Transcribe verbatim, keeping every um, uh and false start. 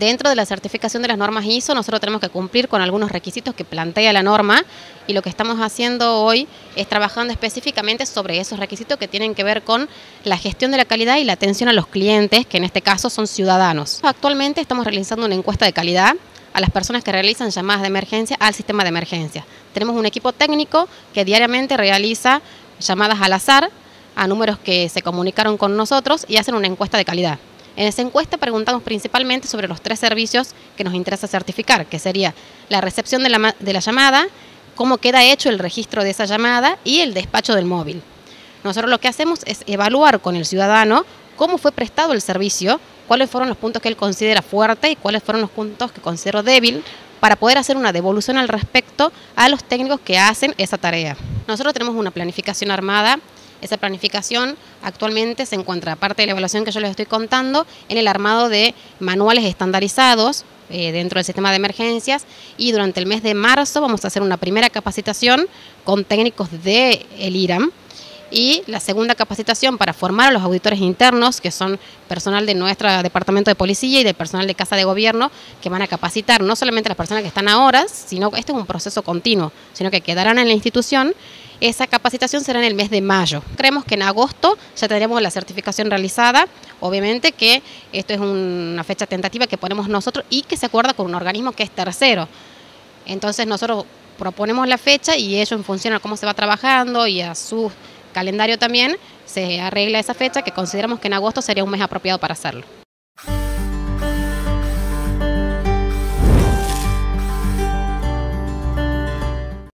Dentro de la certificación de las normas I S O, nosotros tenemos que cumplir con algunos requisitos que plantea la norma, y lo que estamos haciendo hoy es trabajando específicamente sobre esos requisitos que tienen que ver con la gestión de la calidad y la atención a los clientes, que en este caso son ciudadanos. Actualmente estamos realizando una encuesta de calidad a las personas que realizan llamadas de emergencia al sistema de emergencia. Tenemos un equipo técnico que diariamente realiza llamadas al azar a números que se comunicaron con nosotros y hacen una encuesta de calidad. En esa encuesta preguntamos principalmente sobre los tres servicios que nos interesa certificar, que sería la recepción de la, de la llamada, cómo queda hecho el registro de esa llamada y el despacho del móvil. Nosotros lo que hacemos es evaluar con el ciudadano cómo fue prestado el servicio, cuáles fueron los puntos que él considera fuerte y cuáles fueron los puntos que considero débil, para poder hacer una devolución al respecto a los técnicos que hacen esa tarea. Nosotros tenemos una planificación armada. Esa planificación actualmente se encuentra, aparte de la evaluación que yo les estoy contando, en el armado de manuales estandarizados eh, dentro del sistema de emergencias, y durante el mes de marzo vamos a hacer una primera capacitación con técnicos del I R A M, y la segunda capacitación para formar a los auditores internos, que son personal de nuestro departamento de policía y del personal de Casa de Gobierno, que van a capacitar no solamente a las personas que están ahora, sino que este es un proceso continuo, sino que quedarán en la institución. Esa capacitación será en el mes de mayo. Creemos que en agosto ya tendremos la certificación realizada. Obviamente que esto es una fecha tentativa que ponemos nosotros y que se acuerda con un organismo que es tercero. Entonces nosotros proponemos la fecha y ellos, en función a cómo se va trabajando y a su calendario también, se arregla esa fecha, que consideramos que en agosto sería un mes apropiado para hacerlo.